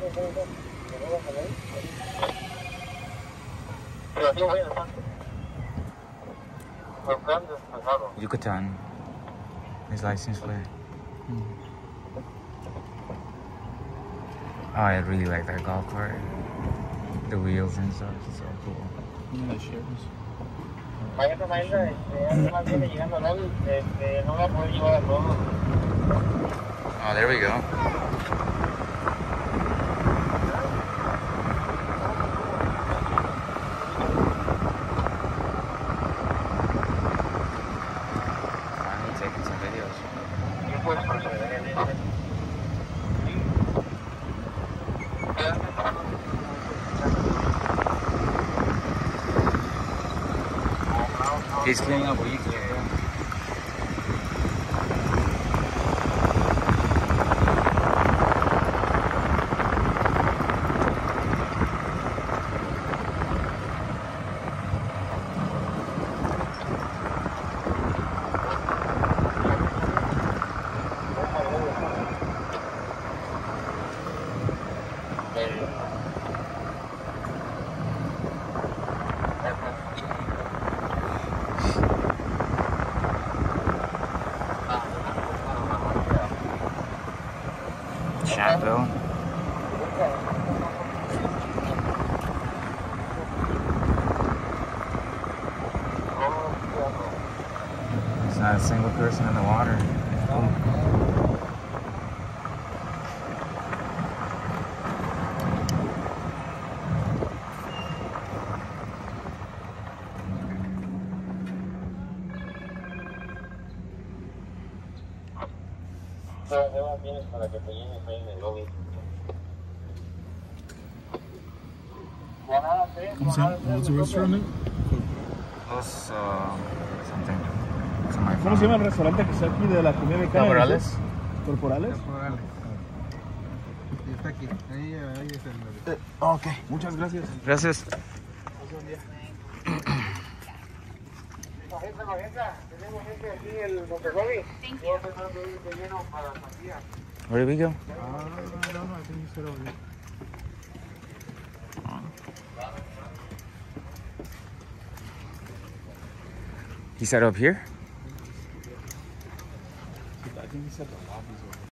Yucatan. His license plate. Oh, I really like that golf cart. The wheels and stuff. It's so cool. Oh, there we go. Finally taking some videos. He's cleaning up what you clear. Chatville. There's not a single person in the water. Para que te llenes ahí en el lobby. What's the restaurant name? Something. ¿Cómo se llama el restaurante que está aquí de la comida mexicana? ¿Corporales? ¿Corporales? Corporales. Y está aquí. Ahí es el... Ok, muchas gracias. Gracias. Tenemos gente aquí en el Monterrey. Where did we go? I don't know. I think you said over there. He said up here? I think he said the lobbies over